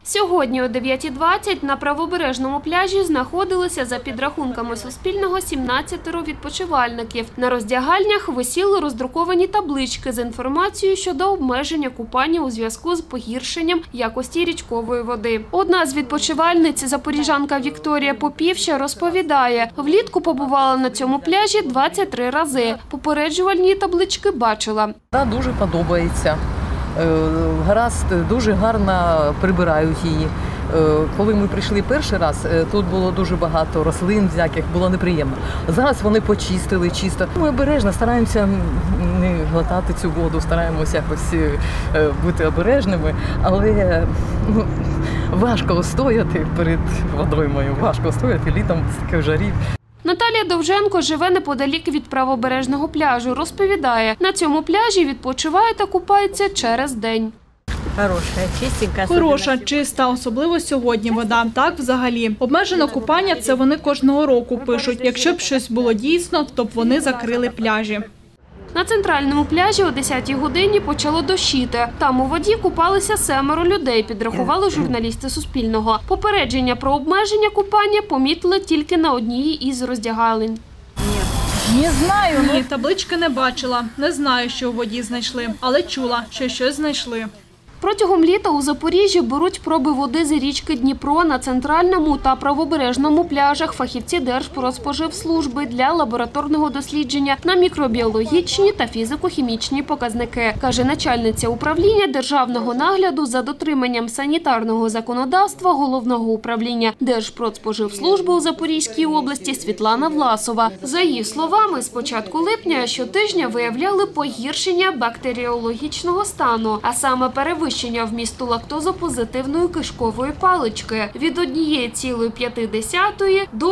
Сьогодні о 9:20 на правобережному пляжі знаходилися, за підрахунками Суспільного, 17 відпочивальників. На роздягальнях висіли роздруковані таблички з інформацією щодо обмеження купання у зв'язку з погіршенням якості річкової води. Одна з відпочивальниць, запоріжанка Вікторія Попівща, розповідає, влітку побувала на цьому пляжі 23 рази. Попереджувальні таблички бачила. Дуже подобається. Гаразд, дуже гарно прибирають її. Коли ми прийшли перший раз, тут було дуже багато рослин всяких, було неприємно. Зараз вони почистили чисто. Ми обережно стараємося не глотати цю воду, стараємося якось бути обережними, але важко стояти перед водоймою, важко стояти літом з таких жарів. Наталія Довженко живе неподалік від правобережного пляжу. Розповідає, на цьому пляжі відпочиває та купається через день. Хороша, чиста, особливо сьогодні вода. Так взагалі. Обмежено купання – це вони кожного року пишуть. Якщо б щось було дійсно, то б вони закрили пляжі. На центральному пляжі о 10-й годині почало дощити. Там у воді купалися 7 людей, підрахували журналісти Суспільного. Попередження про обмеження купання помітили тільки на одній із роздягалень. Не знаю. Ні, таблички не бачила. Не знаю, що у воді знайшли, але чула, що щось знайшли. Протягом літа у Запоріжжі беруть проби води з річки Дніпро на центральному та правобережному пляжах фахівці Держпродспоживслужби для лабораторного дослідження на мікробіологічні та фізико-хімічні показники, каже начальниця управління державного нагляду за дотриманням санітарного законодавства Головного управління Держпродспоживслужби у Запорізькій області Світлана Власова. За її словами, з початку липня щотижня виявляли погіршення бактеріологічного стану, а саме перевищення вмісту лактозопозитивної кишкової палички від 1,5 до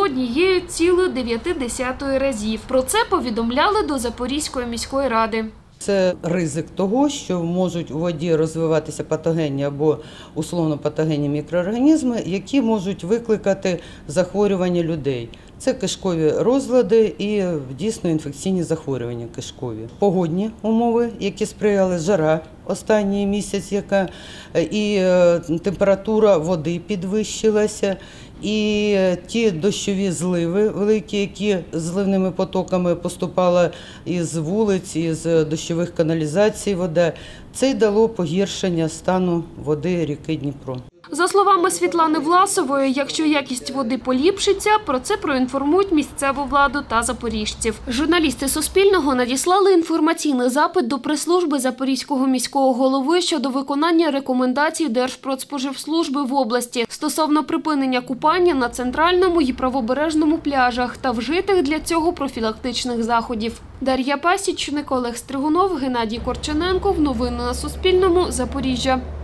1,9 разів. Про це повідомляли до Запорізької міської ради. Це ризик того, що можуть у воді розвиватися патогенні або условно-патогенні мікроорганізми, які можуть викликати захворювання людей. Це кишкові розлади і дійсно інфекційні захворювання кишкові. Погодні умови, які сприяли, жара останній місяць, і температура води підвищилася, і ті дощові зливи великі, які зливними потоками поступала із вулиць, із дощових каналізацій вода, це й дало погіршення стану води ріки Дніпро. За словами Світлани Власової, якщо якість води поліпшиться, про це проінформують місцеву владу та запоріжців. Журналісти Суспільного надіслали інформаційний запит до прес-служби Запорізького міського голови щодо виконання рекомендацій Держпродспоживслужби в області стосовно припинення купання на центральному і правобережному пляжах та вжитих для цього профілактичних заходів. Дар'я Пасічник, Олег Стригунов, Геннадій Корчененков. Новини на Суспільному. Запоріжжя.